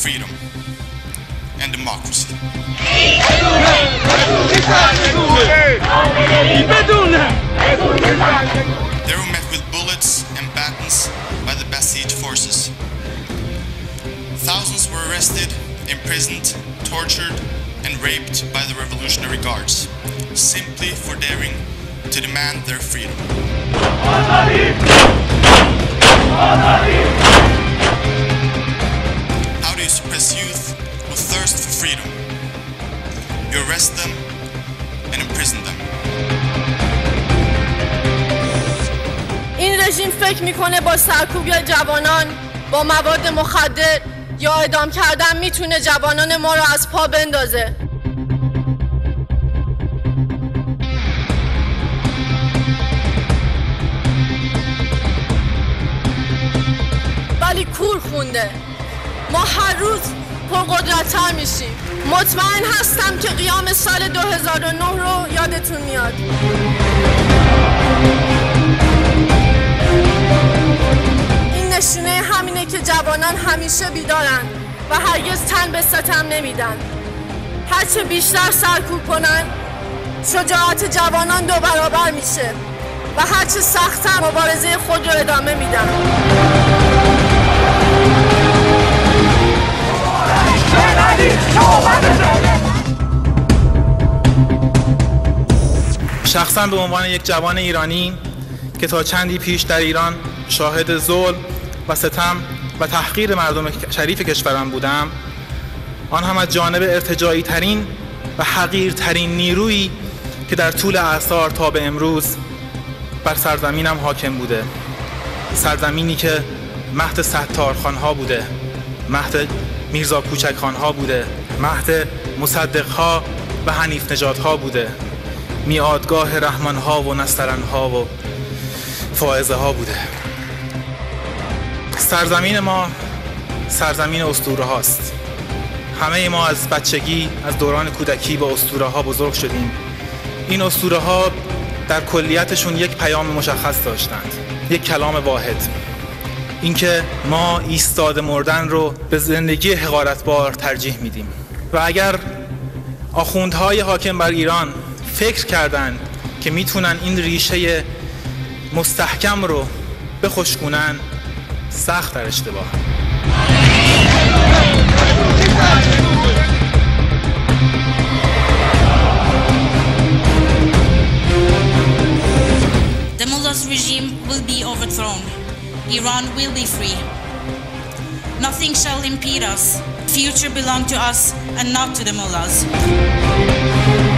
freedom and democracy. They were met with bullets and batons by the besieged forces. Thousands were arrested, imprisoned, tortured, and raped by the Revolutionary Guards, simply for daring to demand their freedom. How do you suppress youth who thirst for freedom? You arrest them and imprison them. این رژیم فکر میکنه با سرکوبی جوانان با مواد مخدر یا اعدام کردن میتونه جوانان ما رو از پا بندازه. ولی کور خونده. ما هر روز پرقدرت‌تر میشیم. مطمئن هستم که قیام سال 2009 رو یادتون میاد. این نشونه همینه که جوانان همیشه بیدارن و هرگز تن به ستم نمیدن. هرچه بیشتر سرکوب کنن، شجاعت جوانان 2 برابر میشه و هرچه سخت‌تر مبارزه خود رو ادامه میدن. شخصا به عنوان یک جوان ایرانی که تا چندی پیش در ایران شاهد ظلم و ستم و تحقیر مردم شریف کشورم بودم، آن هم از جانب ارتجاعی ترین و حقیر ترین نیرویی که در طول اعصار تا به امروز بر سرزمینم حاکم بوده. سرزمینی که مهد ستارخان ها بوده، مهد میرزا کوچک خان ها بوده، مهد مصدق ها و حنیف نژاد ها بوده، میادگاه رحمان ها و نسترن ها و فائزه ها بوده. سرزمین ما سرزمین اسطوره هاست. همه ما از بچگی، از دوران کودکی با اسطوره ها بزرگ شدیم. این اسطوره ها در کلیتشون یک پیام مشخص داشتند، یک کلام واحد، اینکه ما ایستاده مردن رو به زندگی حقارتبار ترجیح میدیم. و اگر آخوندهای حاکم بر ایران فکر کردند که میتونن این ریشه مستحکم رو بخشکونن، سخت در اشتباه. The mullah's regime will be overthrown. Iran will be free. Nothing shall impede us. The future belongs to us and not to the mullahs.